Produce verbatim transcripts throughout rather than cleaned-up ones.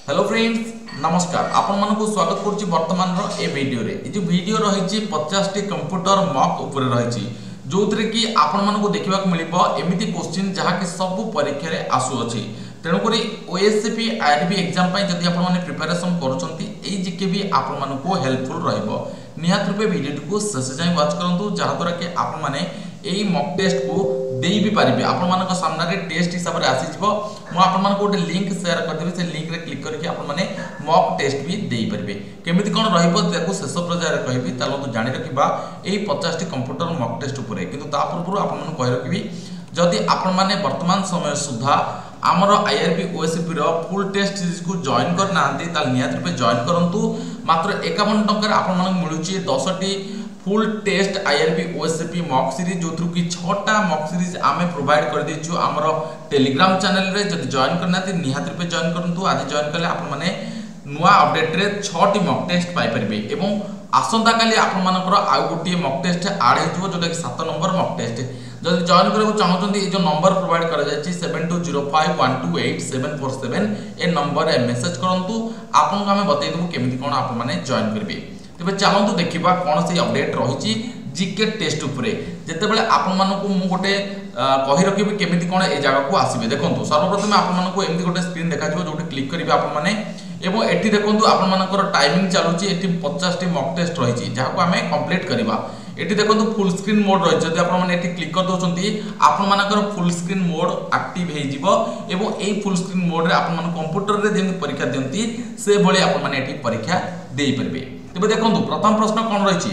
Hello friends नमस्कार आपण मानक स्वागत करुच्ची वर्तमान ए वीडियो रे ए जो वीडियो रही पचास टी कंप्यूटर मॉक ऊपर रही जो थी कि आपण मानक देखा मिलिबो एमिति क्वेश्चन जहाँ कि सब परीक्षा रे आसुअछि तेणुक ओएससीपी आईआरबी एग्जाम पाई जदि आपण माने प्रिपरेशन करूछंती ए जिके भी आपण मानक हेल्पफुल रहइबो निहात रूपे वीडियो को शेष जाय वाच करंतु जहाँ द्वारा कि आपण माने एई मॉक टेस्ट को देई भी पारिबे आपण मानक सामना रे टेस्ट हिसाब रे आसी जिवो मो आपण मानक गोटे लिंक शेयर कर देबे से लिंक रे क्लिक करके आपण माने मॉक टेस्ट भी देई पारिबे केमिति कोन रहइबो देखो शेष पर्याय रे कहबी तालो तो जानि रखिबा एई पचास टी कंप्यूटर मॉक टेस्ट ऊपर किंतु ता पूर्व आपण मानक कहि रखिबी जदि आपण माने वर्तमान समय सुधा आमर आईआरबी ओएससीपी रो फुल टेस्ट सीरीज को जॉइन कर नांती ताल नियत रूपे जॉइन करंतु मात्र इक्यावन टंका रे आपण मानक मिलुची दस टी full test IRB OSCP mock series जो थ्रू कि छटा मॉक सीरीज आमे प्रोवाइड कर देछु हमर टेलीग्राम चैनल रे जदि जॉइन करनाती निहात रूपे जॉइन करंतु आदि जॉइन करले आपण माने नुवा अपडेट रे छटी मॉक टेस्ट पाई परबे एवं आसंता काली आपण मानकर आ गोटी मॉक टेस्ट ऐड हेजो जोटा कि सात नंबर मॉक टेस्ट जदि जॉइन करबो चाहउछंती ए जो नंबर प्रोवाइड करा जायछि seven two zero five one two eight seven four seven ए नंबर रे मेसेज करंतु आपन को हमें बतै देबो केमिति कोन आपण माने जॉइन करबे तबे चलंतु देखिबा कोन से अपडेट रहिछि जीके टेस्ट ऊपर जेते बेले आपण मानको मु गोटे कहि रखिबि केमिति कोन ए जगह को आसीबे देखंतु सर्वप्रथम आपण मानको एमिति गोटे स्क्रीन देखा जिवो जोटे क्लिक करिबे आपण माने एवं एठी देखंतु आपण मानकर टाइमिंग चालुछि एठी पचास टी मॉक टेस्ट रहिछि जहा को हमें कंप्लीट करिबा एठी देखंतु फुल स्क्रीन मोड रहि जदि आपण माने एठी क्लिक कर दोछंती आपण मानकर फुल स्क्रीन मोड एक्टिव हे जिवो एवं ए फुल स्क्रीन मोड रे आपण मान कंप्यूटर रे जेमि परीक्षा दियंती से भली आपण माने एठी परीक्षा देई परबे तबे देखंतु प्रथम प्रश्न कोन रहिछि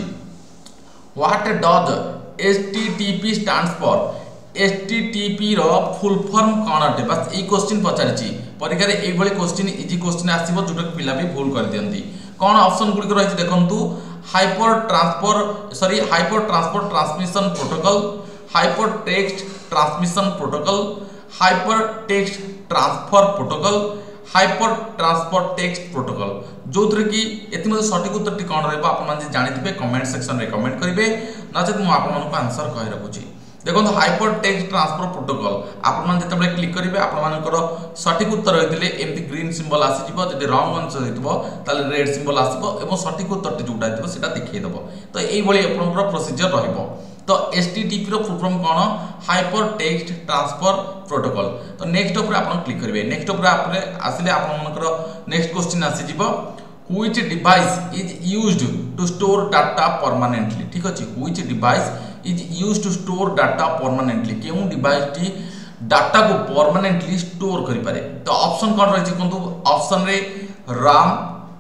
what does HTTP stands for HTTP रो फुल फॉर्म कोन अटे बस ए क्वेश्चन पचारिछि परीक्षा रे एई भली क्वेश्चन इजी क्वेश्चन आसीबो जोटा पिला भी भूल कर दियंती कोन ऑप्शन गुडी रहिछि देखंतु hyper transfer sorry hyper transport transmission protocol hyper text transmission protocol hyper text transfer protocol hyper transport text protocol जो थरे कि एति मध्ये सटीक उत्तर टी कोन रहबा आपण माने जानिथिबे कमेंट सेक्शन रे कमेंट करिवे नचेत मु आपण मानको आंसर कहि रखुची देखो हाइपर टेक्स्ट ट्रांसफर प्रोटोकॉल आपण मान जते क्लिक करिवे आपण मानकर सटीक उत्तर होइतिले एमति ग्रीन सिंबल आसी जिवो जदि रॉन्ग आंसर हेतबो ताले रेड सिंबल आसीबो एवं सटीक उत्तर टी जोटा हेतबो सेटा देखै दबो तो एई भली आपनकर प्रोसीजर रहइबो तो एचटीटीपी रो फुल फॉर्म कोन हाइपर टेक्स्ट ट्रांसफर प्रोटोकॉल तो नेक्स्ट ऊपर आपण क्लिक करिवे नेक्स्ट ऊपर आपरे आसिले आपण मानकर नेक्स्ट क्वेश्चन आसी जिवो which device is used to store data permanently ठीक अछि which device is used to store data permanently केउ डिवाइस टी डाटा को परमानेंटली स्टोर करि पारे तो ऑप्शन कोन रहि छै कोन ऑप्शन रे RAM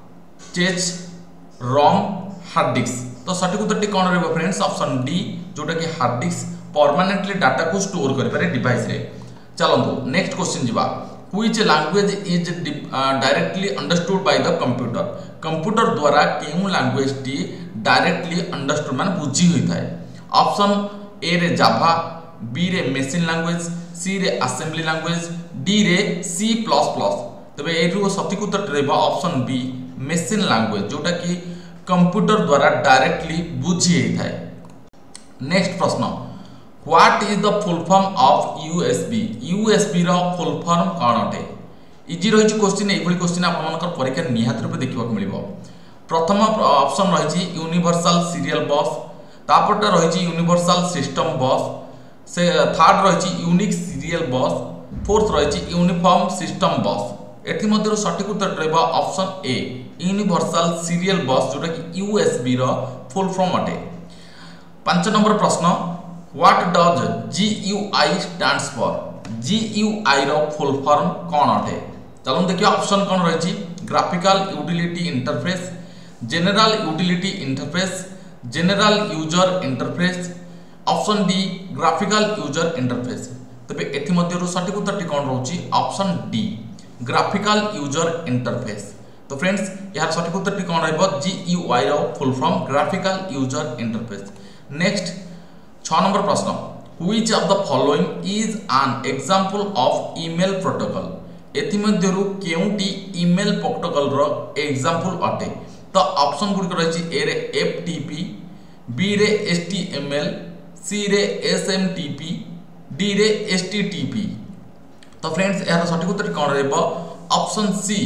चेस रोम हार्ड डिस्क तो सटीक उत्तर टी कोन रहबो फ्रेंड्स ऑप्शन डी जोटा कि हार्ड डिस्क परमानेंटली डाटा को स्टोर करि पारे डिवाइस रे चलंतु नेक्स्ट क्वेश्चन जिबा which language is directly understood by the computer computer द्वारा केउ लैंग्वेज टी डायरेक्टली अंडरस्टूड माने बुझी होई थाए ऑप्शन ए रे जावा बी रे मशीन लैंग्वेज सी रे असेंबली लैंग्वेज डी रे सी प्लस प्लस तबे एरु सटीक उत्तर रहबा ऑप्शन बी मशीन लैंग्वेज जोटा कि कंप्यूटर द्वारा डायरेक्टली बुझी होई थाए नेक्स्ट प्रश्न what is the full form of USB USB रो फुल फॉर्म कोन अटे इजी रहिछि क्वेश्चन एई भली क्वेश्चन आपन मानकर परीक्षा निहात रूपे देखिबा मिलिबो प्रथम ऑप्शन रहिछि यूनिवर्सल सीरियल बस तापरटा रहिछि यूनिवर्सल सिस्टम बस से थर्ड रहिछि यूनिक सीरियल बस फोर्थ रहिछि यूनिफॉर्म सिस्टम बस एथि मध्यरो सटीक उत्तर रहबा ऑप्शन ए यूनिवर्सल सीरियल बस जोटा कि यूएसबी रो फुल फॉर्म अटे पांच नंबर प्रश्न what does GUI stands for GUI रो फुल फॉर्म कोन अटे चलो देखियो ऑप्शन कोन रहिछि graphical utility interface general utility interface general user interface option D graphical user interface तबे एथि मध्यरो सटीक उत्तर टी कोन रहउछि option D graphical user interface तो फ्रेंड्स यार सटीक उत्तर टी कोन रहबो जीयूआई रो full form graphical user interface next छह नंबर प्रश्न which of the following is an example of email protocol एथि मध्यरो केउटी ईमेल प्रोटोकॉल रो एग्जांपल अटे तो ऑप्शन गुडी रहिछि ए रे एफटीपी बी रे एचटीएमएल सी रे एसएमटीपी डी रे एचटीटीपी तो फ्रेंड्स यार सटीक उत्तर कोन रहबो option C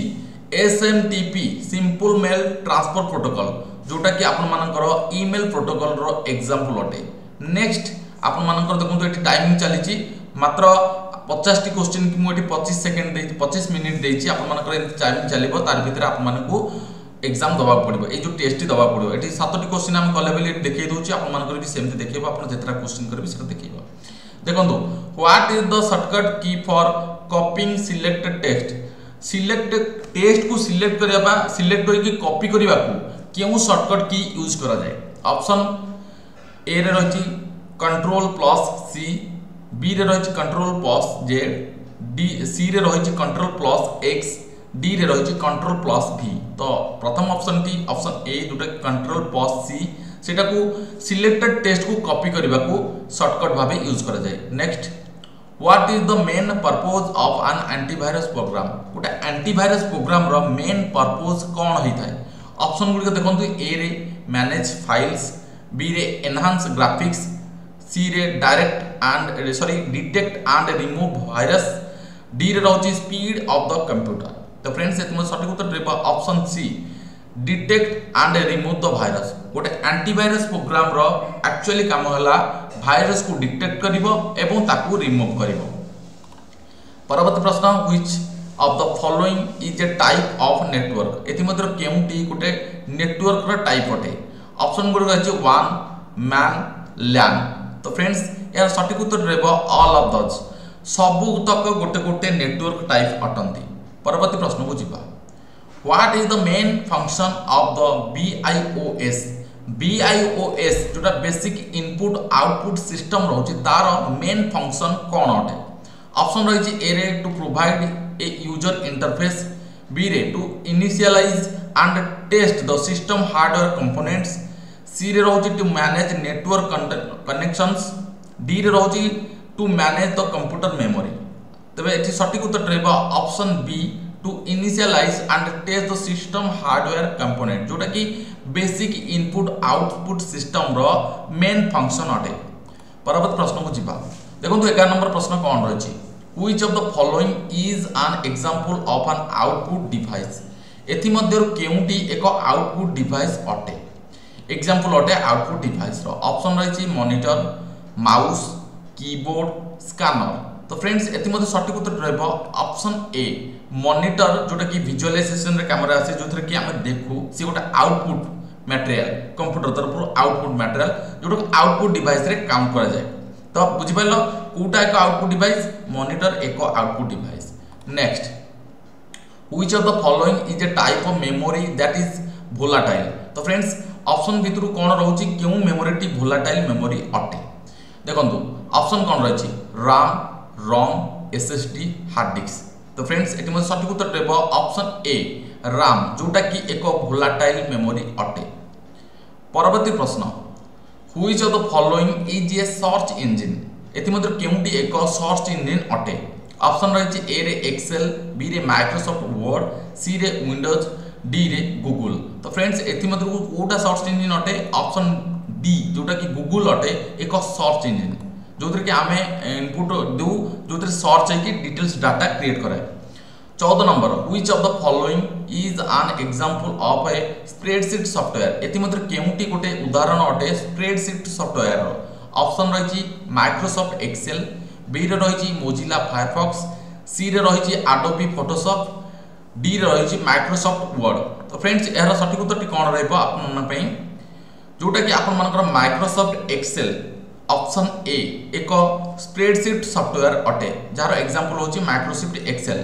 SMTP simple mail transfer protocol जोटा कि आपण मानकर ईमेल प्रोटोकॉल रो एग्जांपल अटे। नेक्स्ट आपण मानकर देखंतु एटी टाइमिंग चलीची मात्र पचास टी क्वेश्चन कि मुझे पच्चीस सेकेंड दे पच्चीस मिनिट देछि आपण मानकर टाइमिंग चलिबो तार भितर आपण मानकू एग्जाम दबा पड़ो ये जो टेस्ट दबा पड़ो ये सातटी क्वेश्चन आम कले बेले देखे दूसरी आप सेमती देखिए आप जितना क्वेश्चन करेंगे से देखिए देखो what is the shortcut key for copying selected text select text को सिलेक्ट करबा सिलेक्ट करके कॉपी करबा को केउ शॉर्टकट की यूज करा जाए। ऑप्शन ए रे रही कंट्रोल प्लस सी, बी रे रही control plus Z, D C रे रही कंट्रोल प्लस एक्स, डी रे रही कंट्रोल प्लस भी। तो प्रथम ऑप्शन टी ऑप्शन ए जोटा कंट्रोल प्लस सी सेटा को सिलेक्टेड टेक्स्ट को कॉपी करबा को शॉर्टकट भाबे यूज करा जाए। Next what is the main purpose of an antivirus program गोटे एंटीवायरस प्रोग्राम रो मेन पर्पस कोन होई थाए। ऑप्शन गुडी देखंतु ए रे मैनेज फाइल्स, बी रे एनहांस ग्राफिक्स, सी रे direct and sorry detect and remove virus, D रे रहउची स्पीड ऑफ द कंप्यूटर। तो फ्रेंड्स एतम सঠিক उत्तर देबा option C detect and remove the virus. गोटे एंटीवायरस प्रोग्राम रो एक्चुअली काम होला वायरस को डिटेक्ट करिवो एवं ताकू रिमूव करिवो। परवर्ती प्रश्न which of the following is a type of network एथि मध्य केउटी गोटे नेटवर्क रो टाइप अटे। ऑप्शन गुड अछि वन मैन लैन। तो फ्रेंड्स यार सঠিক उत्तर देबा ऑल ऑफ दोस सबु तक गोटे गोटे नेटवर्क टाइप अटंती। परवर्ती प्रश्न को जीवा what is the main function of the BIOS BIOS जोटा बेसिक इनपुट आउटपुट सिस्टम रहउची तार मेन फंक्शन कोन अटे। ऑप्शन रही ए रे to provide a user interface, B रे to initialize and test the system hardware components, C रे रहउची to manage network connections, D रे रहउची to manage the computer memory. तबे एठी सঠিক उत्तर रहबा option B to initialize and test the system hardware component जोटा कि बेसिक इनपुट आउटपुट सिस्टम रो मेन फंक्शन अटे। परवर्ती प्रश्न को जीवा देखो ग्यारह नंबर प्रश्न कौन रही which of the following is an example of an output device एथि मध्य केउटी एक आउटपुट डिवाइस अटे। एग्जांपल अटे आउटपुट डिवाइस रो ऑप्शन रही मॉनिटर, माउस, कीबोर्ड, स्कैनर। तो फ्रेंड्स एथि मध्य सঠিক उत्तर रहबो ऑप्शन ए मॉनिटर जोटा कि विजुअलाइजेशन रे कैमरा आसे जोथरे कि हम देखू से गोटा आउटपुट मटेरियल कंप्यूटर तरफ आउटपुट मटेरियल जोटा आउटपुट डिवाइस रे काम करा जाए। तो बुझि पाइलो कोटा एक आउटपुट डिवाइस मॉनिटर एक output device. Next which of the following is a type of memory that is volatile. तो फ्रेंड्स ऑप्शन भितरु कोन रहउची केउ मेमोरी टी वोलाटाइल मेमोरी अटे। देखंतु ऑप्शन कोन रहछि RAM, ROM, SSD, hard disk. तो फ्रेंड्स एटी मध्य सঠিক उत्तर देबो ऑप्शन ए RAM जोटा कि एक वोलाटाइल मेमोरी अटे। परवर्ती प्रश्न which of the following is a search engine एथि मध्य केउटी एक सर्च इंजन अटे। ऑप्शन रही ए रे एक्सेल, बी रे माइक्रोसॉफ्ट वर्ड, सी रे विंडोज, डी रे गूगल। तो फ्रेंड्स एथि मध्य कोटा सर्च इंजन अटे ऑप्शन डी जोटा कि गूगल अटे एक सर्च इंजन जो कि आम इनपुट दू जो सर्च है डिटेल्स डाटा क्रिएट करे। चौदह number which of the following is an example of a spreadsheet software एथि मध्य केउटी गोटे उदाहरण अटे स्प्रेडशीट सॉफ्टवेयर। ऑप्शन रही माइक्रोसॉफ्ट एक्सेल, बी रे रही मोजिला फायरफॉक्स, सी रे रही एडोबी फोटोशॉप, डी रे रही माइक्रोसॉफ्ट वर्ड। तो फ्रेंड्स यार सঠিক उत्तर कौन रहइबो आपन पई जोटा कि आपन मानकर माइक्रोसॉफ्ट एक्सेल ऑप्शन ए एक स्प्रेडशीट सॉफ्टवेयर अटे जार एग्जांपल होची माइक्रोसॉफ्ट एक्सेल।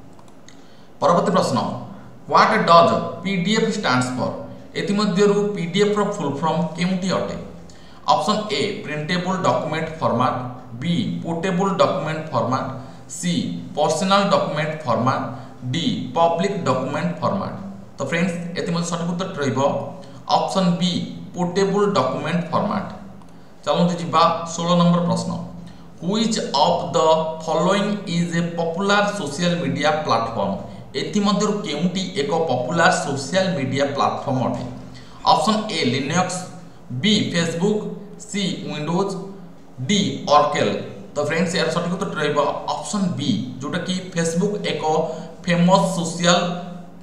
परवर्ती प्रश्न what does PDF stands for एथि मध्यरु पीडीएफ रो फुल फॉर्म केउटी अटे। Option A printable document format, B portable document format, C personal document format, D public document format. तो फ्रेंड्स एथि मध्य सঠিক उत्तर रहइबो option B portable document format. चलते जीवा सोलह नंबर प्रश्न which of the following is a popular social media platform एथि मध्य केउटी एक पॉपुलर सोशल मीडिया प्लेटफॉर्म अटे। Option A Linux, B Facebook, C Windows, D Oracle. तो फ्रेंड्स यार सঠিক उत्तर रहइबो ऑप्शन बी जोटा कि फेसबुक एक फेमस सोशल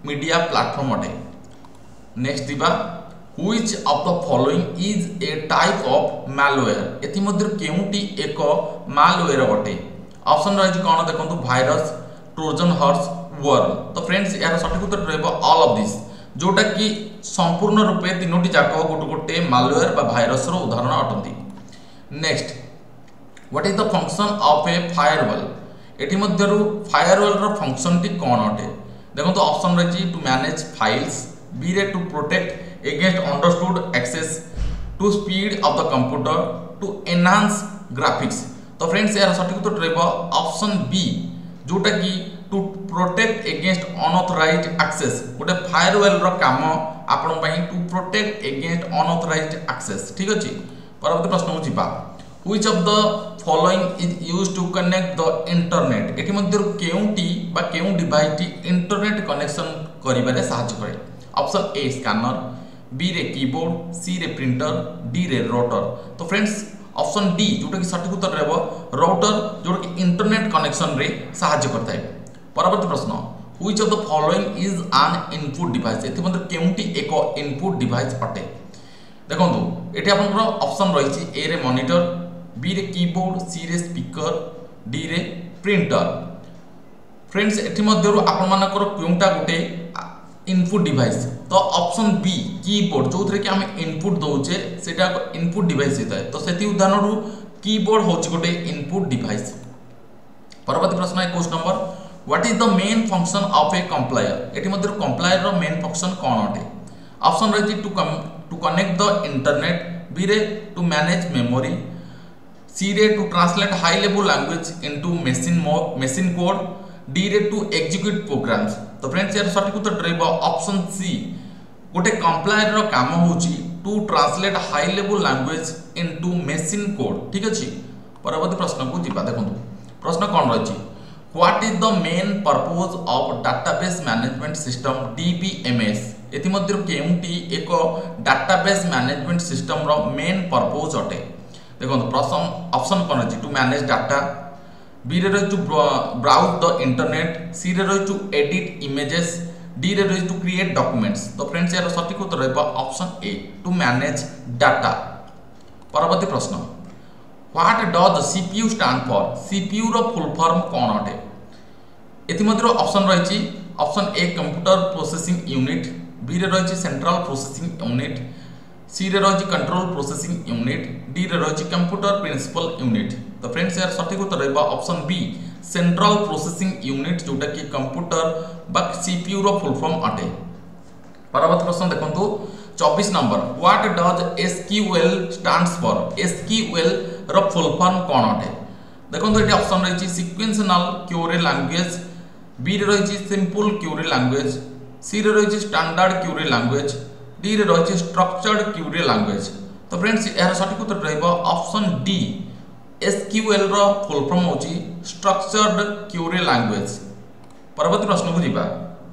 मीडिया प्लेटफॉर्म अटे। नेक्स्ट दिबा which of the following is a type of malware एथि मध्य केउटी एक मैलवेयर अटे। ऑप्शन रही कौन देखो भाइरस ट्रोजन हॉर्स वर्म। तो फ्रेंड्स यार सठिक उत्तर रहबो ऑल ऑफ दिस जोटा कि संपूर्ण रूपे तीनोटी जाक गोटे गोटे मैलवेयर बा भाइरस रो उदाहरण अटंती। Next what is the function of a firewall एठी मध्यरु फायरवॉल रो फंक्शन टी कोन अटे। देखो तो ऑप्शन रही टू मैनेज फाइल्स, बी रे to protect against understood access, to speed of the computer, to enhance graphics. तो फ्रेंड्स यार सठिक उत्तर रहबो ऑप्शन बी जोटा कि to protect against unauthorised access. गोटे फायरवॉल रो काम आपण पई to protect against unauthorised access. ठीक अछि। परवर्ती प्रश्न हो जिबा which of the following is used to connect the internet एठी मध्य केउटी बा केउ डिवाइस टी इंटरनेट कनेक्शन करिबारे सहायता करे। ऑप्शन ए स्कैनर, बी रे कीबोर्ड, सी रे प्रिंटर, डी रे राउटर। तो फ्रेंड्स ऑप्शन डी जोटा कि सठिक उत्तर रहबो राउटर जोटा कि इंटरनेट कनेक्शन रे सहायता करता है। परवर्ती प्रश्न which of the following is an input device एथि मध्य केउटी एक इनपुट डिवाइस अटे। देखंतु एठी आपनकर ऑप्शन रहिछि ए रे मॉनिटर, बी रे कीबोर्ड, सी रे स्पीकर, डी रे प्रिंटर। फ्रेंड्स एठी मध्यरु आपन मानकर केउटा गोटे इनपुट डिवाइस। तो ऑप्शन बी कीबोर्ड जो थरे कि हम इनपुट दउचे सेटा इनपुट डिवाइस होता है। तो सेति उदाहरण कीबोर्ड होछि गोटे इनपुट डिवाइस। परवर्ती प्रश्न है question number what is the main function of a compiler एठी मध्य कंप्लायर रो मेन फंक्शन कोन अटे। ऑप्शन रही to to connect the internet, B रे टू मैनेज मेमोरी, सी रे to translate high level language into machine machine code, D रे to execute programs. तो friends यार सठिक उत्तर रहबो ऑप्शन सी गोटे कंप्लायर रो काम होची to translate high level language into machine code. ठीक अछि। परवर्ती प्रश्न को जिबा देखंतु प्रश्न कोन रही what is the main purpose of database management system DBMS एथि मध्य केउटी एक डाटाबेस मैनेजमेंट सिस्टम रो मेन पर्पस अटे। देखो प्रश्न ऑप्शन कोन अछि टू मैनेज डाटा, बी रे रही to browse the internet, C रे रही टू एडिट इमेजेस, डी रे रही टू क्रिएट डॉक्यूमेंट्स। तो फ्रेंड्स यार सठिक उत्तर रहबा option A to manage data. परवर्ती प्रश्न what does CPU stand for CPU रो फुल फॉर्म कोन अटे। एथि मध्य ऑप्शन रही option A computer processing unit, B रे रही सेंट्रल प्रोसेसिंग यूनिट, सी रे रही कंट्रोल प्रोसेसिंग यूनिट, डी रे रही कंप्यूटर प्रिंसिपल यूनिट। तो फ्रेंड्स यार सठिक उत्तर रहबा option B central processing unit जोटा कि कंप्यूटर बा सीपीयू रो फुल फॉर्म अटे। परवर्ती प्रश्न देखंतु चौबीस number what does SQL stands for SQL रो फुल फॉर्म कोन अटे। देखंतु एटी ऑप्शन रही सीक्वेंशियल क्वेरी लैंग्वेज, बी रे रही सिंपल क्वेरी लैंग्वेज, सी रे रही स्टैंडर्ड क्वेरी लैंग्वेज, डी रे रही स्ट्रक्चर्ड क्वेरी लैंग्वेज। तो फ्रेंड्स यार सठिक उत्तर रहबा ऑप्शन डी एसक्यूएल रो फुल फॉर्म होची स्ट्रक्चर्ड क्वेरी लैंग्वेज। परवर्ती प्रश्न को जिबा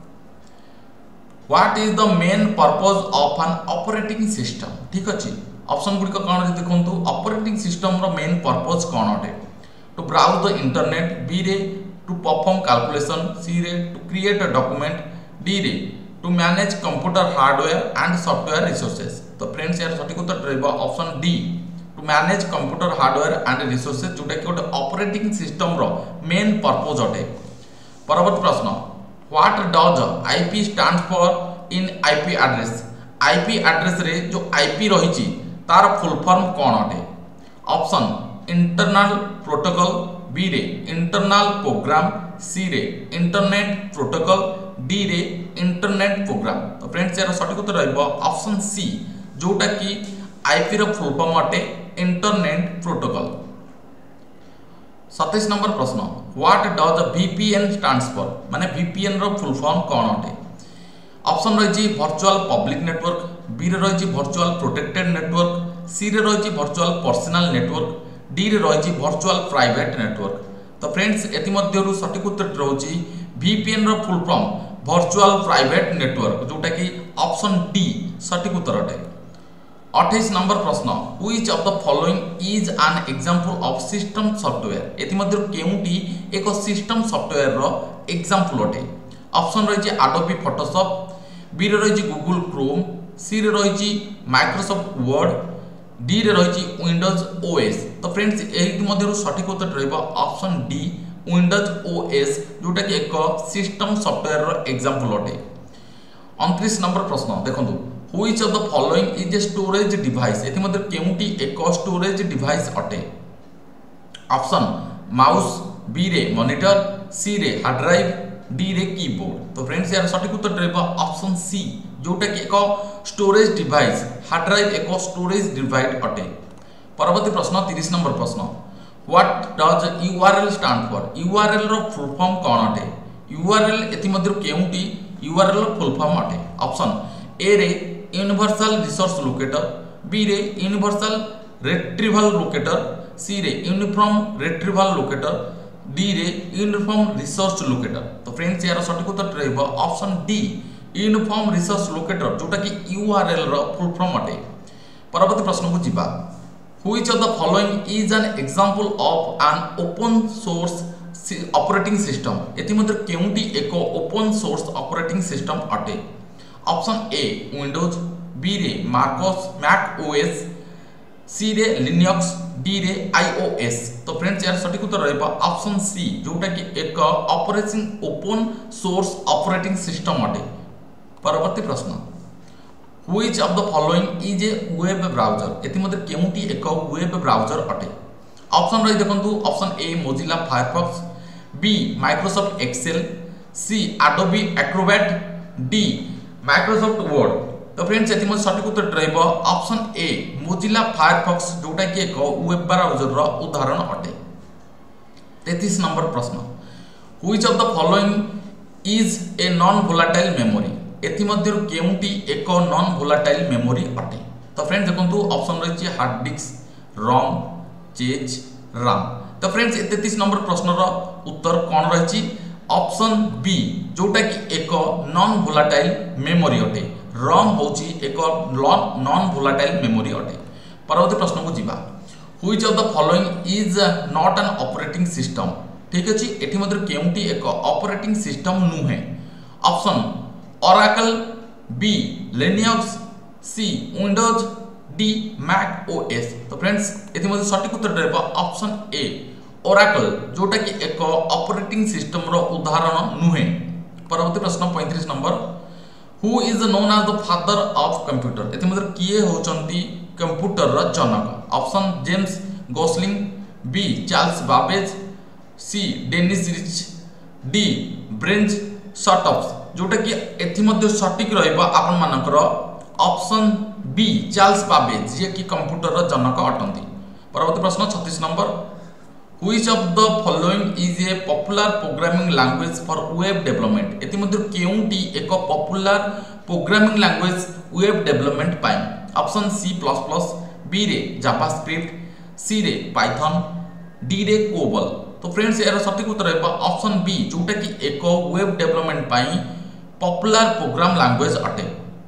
what is the main purpose of an operating system. ठीक अछि। ऑप्शन गुडी को कोन देखंतु ऑपरेटिंग सिस्टम रो मेन पर्पस कोन अटे to browse the internet, B रे टू परफॉर्म कैलकुलेशन, सी रे to create a document, D रे to manage computer hardware and software resources. तो फ्रेंड्स यार सठिक उत्तर रहबा option D to manage computer hardware and resources जोटा कि गोटे ऑपरेटिंग सिस्टम रो मेन पर्पस अटे। परवर्ती प्रश्न what does IP stand for in IP address IP address रे जो आईपी रही तार फुल फॉर्म कोन अटे। ऑप्शन इंटरनल प्रोटोकॉल, बी रे इंटरनल प्रोग्राम, सी रे इंटरनेट प्रोटोकॉल, डी रे इंटरनेट प्रोग्राम। तो फ्रेंड्स यार सठिक उत्तर रहबा ऑप्शन सी जोटा कि आईपी रो फुल फॉर्म अटे इंटरनेट प्रोटोकॉल। सत्ताईस नंबर प्रश्न what does VPN stands for माने वीपीएन रो फुल फॉर्म कोन अटे। ऑप्शन रही वर्चुअल पब्लिक नेटवर्क, बी रे रही वर्चुअल प्रोटेक्टेड नेटवर्क, सी रे रही वर्चुअल पर्सनल नेटवर्क, डी रे रही वर्चुअल प्राइवेट नेटवर्क। तो फ्रेंड्स एति मध्यरु सठिक उत्तर रहउची वीपीएन रो full form virtual private network जोटा कि ऑप्शन डी सठिक उत्तर अटे। अट्ठाईस नंबर प्रश्न which of the following is an example of system software एति मध्य केउटी एक सिस्टम सॉफ्टवेयर रो एग्जांपल अटे। ऑप्शन रही एडोबी फोटोशॉप, बी रे रही गूगल क्रोम, सी रे रही माइक्रोसॉफ्ट वर्ड, डी रे रही विंडोज ओएस। तो फ्रेंड्स एही मध्यरु सठिक उत्तर रहइबा ऑप्शन डी विंडोज ओएस, जोटा कि एक सिस्टम सॉफ्टवेयर रो एग्जांपल अटे। उनतीस नंबर प्रश्न देखंतु, which of the following is a storage device, एथि मध्य केउटी एक स्टोरेज डिवाइस अटे। ऑप्शन माउस, बी रे मॉनिटर, सी रे हार्ड ड्राइव, डी रे कीबोर्ड। तो फ्रेंड्स यार सठिक उत्तर रहइबा ऑप्शन सी, जोटा कि एक स्टोरेज डिवाइस, हार्ड ड्राइव एक स्टोरेज डिवाइस अटे। परवर्ती प्रश्न तीस नंबर प्रश्न, what does URL stand for, URL रो फुल फॉर्म कोन अटे। यूआरएल एथि मध्य केउटी यूआरएल रो फुल फॉर्म अटे। ऑप्शन ए रे यूनिवर्सल रिसोर्स लोकेटर, बी रे यूनिवर्सल रिट्रीवल लोकेटर, सी रे यूनिफॉर्म रिट्रीवल लोकेटर, डी रे यूनिफॉर्म रिसोर्स लोकेटर। तो फ्रेंड्स यार सठिक उत्तर रहइबा option D uniform resource locator, जोटा कि यूआरएल रो फुल फॉर्म अटे। परवर्ती प्रश्न को जिबा, which of the following is an example of an open source operating system, एथि मध्य केउटी एक ओपन सोर्स ऑपरेटिंग सिस्टम अटे। ऑप्शन ए विंडोज, बी रे मार्कोस मैक ओएस, सी रे लिनक्स, डी रे आईओएस। तो फ्रेंड्स यार सठिक उत्तर रहइबा ऑप्शन सी, जोटा कि एक operating open source operating system अटे। परवर्ती प्रश्न, which of the following is a web browser, एथि मध्य केउटी एक वेब ब्राउजर अटे। ऑप्शन रही देखंतु, option A Mozilla Firefox, B Microsoft Excel, C Adobe Acrobat, D Microsoft Word. तो फ्रेंड्स एथि मध्य सठिक उत्तर रहइबा ऑप्शन ए मोजिला फायरफॉक्स, जोटा कि एक वेब ब्राउजर रो उदाहरण अटे। तैंतीस नंबर प्रश्न, which of the following is a non volatile memory, एथि मध्य केउटी एक नॉन वोलेटाइल मेमोरी अटे। तो फ्रेंड्स देखंतु ऑप्शन रही hard disk, ROM, cache, RAM. तो फ्रेंड्स तैंतीस नंबर प्रश्न रो उत्तर कोन रही ऑप्शन बी, जोटा कि एक नॉन वोलेटाइल मेमोरी अटे। रोम होची एक नॉन वोलेटाइल मेमोरी अटे। परवर्ती प्रश्न को जिबा, which of the following is not an operating system, ठीक अछि एथि मध्य केउटी एक ऑपरेटिंग सिस्टम नुहे। Option Oracle, B Linux, C Windows, D Mac OS. तो फ्रेंड्स एथि मध्य सठिक उत्तर रहबा ऑप्शन ए ओरेकल, जोटा कि एक ऑपरेटिंग सिस्टम रो उदाहरण नुहे। परवर्ती प्रश्न पैंतीस number, who is known as the father of computer, एथि मध्य किए होचंती कंप्यूटर रो जनक। Option James Gosling, B Charles Babbage, C Dennis Ritchie, D ब्रेंज शॉर्टअप्स। जोटा कि एथि मध्य सठिक रहइबा आपन मानकर ऑप्शन बी चार्ल्स बाबेज, जे कि कंप्यूटर रो जनक अटंती। परवर्ती प्रश्न छत्तीस number, which of the following is a popular programming language for web development, एथि मध्य केउटी एक popular programming language web development पाई। Option C plus plus, B रे जावास्क्रिप्ट, सी रे पाइथन, डी रे कोबल। तो फ्रेंड्स यार सठिक उत्तर रहबा ऑप्शन बी, जोटा कि एक वेब डेवलपमेंट पाई पॉपुलर प्रोग्राम लैंग्वेज अटे।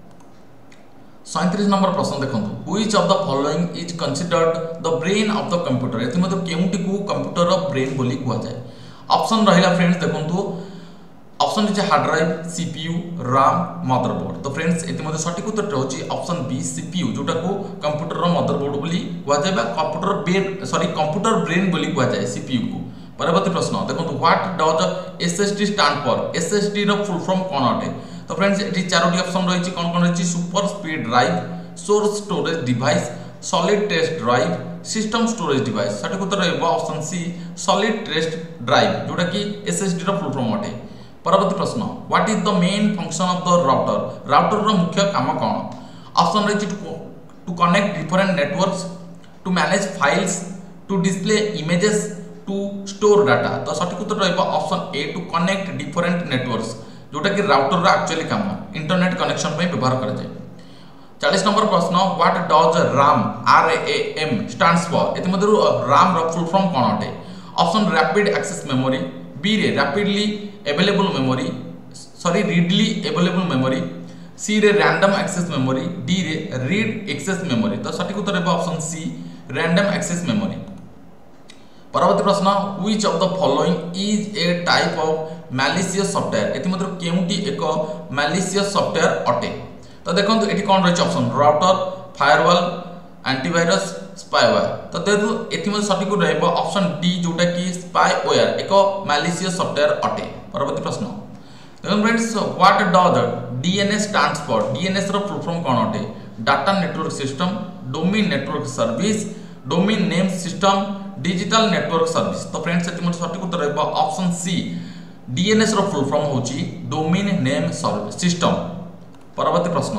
सैंतीस नंबर प्रश्न देखंतु, which of the following is considered the brain of the computer, एथि मध्य केउटी को कंप्यूटर रो ब्रेन बोली कुआ जाय। ऑप्शन रहिला फ्रेंड्स देखंतु, option is hard drive, CPU, RAM, motherboard. तो फ्रेंड्स एथि मध्य सठिक उत्तर होची ऑप्शन बी सीपीयू, जोटा को कंप्यूटर रो मदरबोर्ड बोली कुआ जाय बा computer brain sorry computer brain बोली कुआ जाय सीपीयू को। परवर्ती प्रश्न देखंतु, what does SSD stand for, SSD रो फुल फॉर्म कोन अटे। तो फ्रेंड्स एटी चारोटी ऑप्शन रही कौन कौन रही, super speed drive, source storage device, solid test drive, system storage device. सठिक उत्तर रहइबा option C solid test drive, जोटा कि एसएसडी रो फुल फॉर्म अटे। परवर्ती प्रश्न, what is the main function of the router, router रो मुख्य काम कोन। ऑप्शन रही to connect different networks, to manage files, to display images, to store data. तो सठिक उत्तर रहइबा option A to connect different networks, जोटा कि राउटर रो एक्चुअली काम इंटरनेट कनेक्शन पे व्यवहार करा जाय। चालीस नंबर प्रश्न, what does RAM R A M stands for, एथि मध्यरु राम रो फुल फॉर्म कोन अटे। Option rapid access memory, B रे rapidly available memory sorry readily available memory, C रे रैंडम एक्सेस मेमोरी, डी रे रीड एक्सेस मेमोरी। तो सठिक उत्तर है option C random access memory. परवर्ती प्रश्न, which of the following is a type of malicious software एथि मध्य केउटी एक मैलिशियस सॉफ्टवेयर अटे। तो देखंतु एठी कोन रहिछ option router firewall antivirus spyware. तो देखो एथि मध्य सठिक रहइबो ऑप्शन डी जोटा कि स्पाईवेयर एक मैलिशियस सॉफ्टवेयर अटे। परवर्ती प्रश्न देखो friends what does DNS stands for. DNS रो फुल फॉर्म कोन अटे data network system domain network service domain name system digital network service. तो फ्रेंड्स एथि मध्य सठिक उत्तर रहइबो ऑप्शन सी डीएनएस रो फुल फॉर्म होची डोमेन नेम सिस्टम। परवर्ती प्रश्न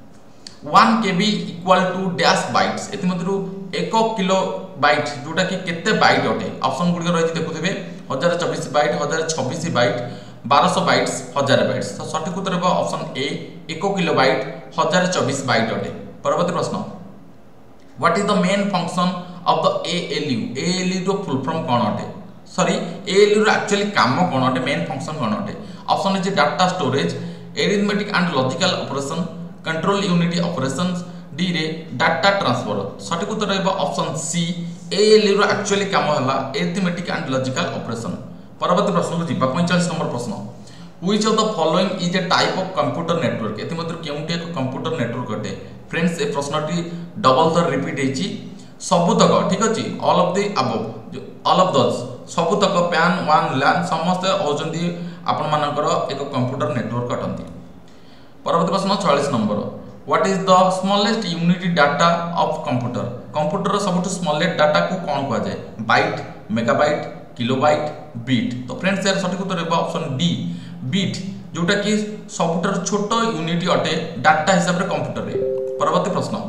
one KB equal to dash bytes एथि मध्यरु एक किलो बाइट जोटा कि केते बाइट अटे। ऑप्शन गुडी रही देखुथिबे एक हज़ार चौबीस बाइट एक हज़ार छब्बीस बाइट बारह सौ बाइट्स एक हज़ार बाइट्स। तो सठिक उत्तर होगा ऑप्शन ए एक किलो बाइट एक हज़ार चौबीस बाइट अटे। परवर्ती प्रश्न what is the main function of the ALU. ALU रो फुल फॉर्म कोन अटे सॉरी एएलयू रो एक्चुअली काम कोन अटे मेन फंक्शन कोन अटे। Option is data storage arithmetic and logical operation control unity operations D रे डाटा ट्रांसफर। सठिक उत्तर रहइबो ऑप्शन सी एएलयू रो एक्चुअली काम हला एरिथमेटिक एंड लॉजिकल ऑपरेशन। परवर्ती प्रश्न को जीवा पैंतालीस नंबर प्रश्न which of the following is a type of computer network एथि मध्य केउटी एक कंप्यूटर नेटवर्क अटे। फ्रेंड्स ए प्रश्नटी डबल थर रिपीट हेची सबुतक ठीक अछि all of the above all of those सबुतक पैन वन लैन समस्त होजंती आपण मानकर एक कंप्यूटर नेटवर्क अटंती। परवर्ती प्रश्न छियालीस number what is the smallest unit data of computer. Computer सबुठ स्मॉलेस्ट डाटा को कोन कहआ जाय बाइट मेगाबाइट किलोबाइट बीट। तो फ्रेंड्स यार सठिक उत्तर होगा ऑप्शन डी बीट जोटा कि सबुठार छोट यूनिट अटे डाटा हिसाब रे कंप्यूटर रे। परवर्ती प्रश्न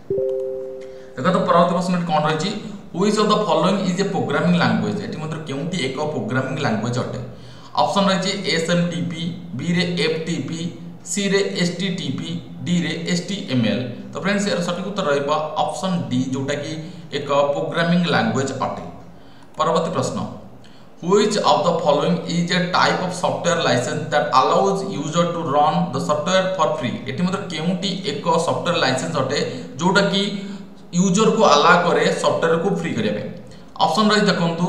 देखो तो परवर्ती प्रश्न कोन रही छी which of the following is a programming language एटी मतलब केउटी एक प्रोग्रामिंग लैंग्वेज अटे। ऑप्शन रही छी एसएमटीपी बी रे एफटीपी सी रे एचटीटीपी डी रे एचटीएमएल। तो फ्रेंड्स यार सठिक उत्तर रहइबा ऑप्शन डी जोटा कि एक प्रोग्रामिंग लैंग्वेज अटे। परवर्ती प्रश्न which of the following is a type of software license that allows user to run the software for free एटी मतलब केउटी एक सॉफ्टवेयर लाइसेंस अटे जोटा कि यूजर को अला करे सॉफ्टवेयर को फ्री करिया पे। ऑप्शन रही देखंतु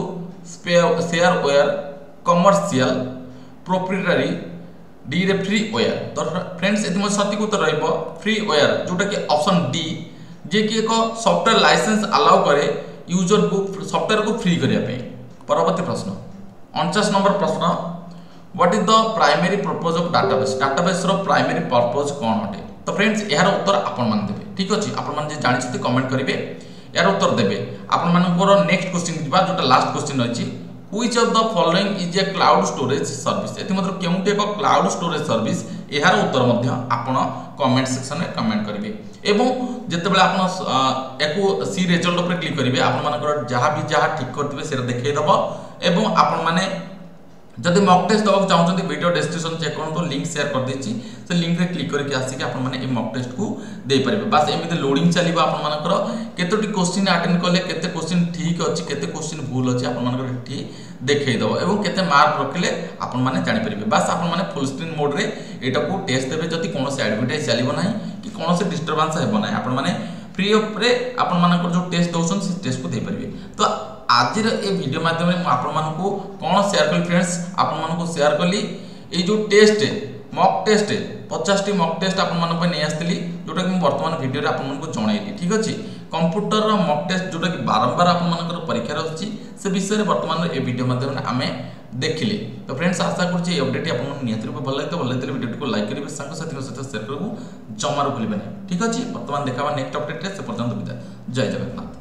शेयरवेयर कमर्शियल प्रोप्राइटरी डी रे फ्रीवेयर। तो फ्रेंड्स एथि मध्य सठिक उत्तर रहइबो फ्रीवेयर जोटा कि ऑप्शन डी जे कि एक सॉफ्टवेयर लाइसेंस अलाउ करे यूजर को सॉफ्टवेयर को फ्री करिया पे। परवर्ती प्रश्न उनचास नंबर प्रश्न what is the primary purpose of database. Database रो प्राइमरी पर्पस कोन अटे। तो फ्रेंड्स यार उत्तर आपण मान देबे ठीक अछि आपण मान जे जानि छथि कमेंट करिवे यार उत्तर देबे। आपण मानकर नेक्स्ट क्वेश्चन दिबा जोटा लास्ट क्वेश्चन अछि which of the following is a cloud storage service एथि मतलब केउटे एक क्लाउड स्टोरेज सर्विस यार उत्तर मध्य आपण कमेंट सेक्शन में कमेंट करिवे। एवं जेतेबेले आपण एको सी रिजल्ट ऊपर क्लिक करिवे आपण मानकर जहां भी जहां ठीक करथिबे सेरा देखै दबो। एवं आपण माने जदि मॉक टेस्ट दबाक चाहउछन्ती वीडियो डिस्क्रिप्शन चेक करन तो लिंक शेयर कर देछि से लिंक रे क्लिक करके आसी के आपण माने ए मॉक टेस्ट को दे परिबे। बस एमिते लोडिंग चलीबा आपण मानकर केतोटी क्वेश्चन अटेंड करले केते क्वेश्चन ठीक अछि केते क्वेश्चन भूल अछि आपण मानकर एठी देखै दबो एवं केते मार्क रखले आपण माने जानि परिबे। बस आपण माने फुल स्क्रीन मोड रे एटा को टेस्ट देबे जदि कोनोसे एडवर्टाइज चलीबो नाही कि कोनोसे डिस्टरबेंस हेबो नाही आपण माने फ्री ऑफ रे आपण मानकर जो टेस्ट दोछन से टेस्ट को दे परिबे। तो आज ए वीडियो माध्यम में आपण मानको कोन शेयर कली फ्रेंड्स आपण मानको शेयर कली ए जो टेस्ट मॉक टेस्ट पचास टी मॉक टेस्ट आपण मानको नै आस्तिली जोटा कि वर्तमान वीडियो रे आपण मानको जणाइली ठीक अछि। कंप्यूटर रो मॉक टेस्ट जोटा कि बारंबार आपण मानकर परीक्षा रहछि से विषय रे वर्तमान ए वीडियो माध्यम में आमे देखिले। तो फ्रेंड्स आशा करछि ए अपडेट आपण मानको नियत रूप भल लागते भल लागते वीडियो को लाइक करिवे संग साथी के साथ शेयर करबो जमारो भूलिबे नै ठीक अछि। वर्तमान देखाबा नेक्स्ट अपडेट रे से पर्यंत विदाय जय जगन्नाथ।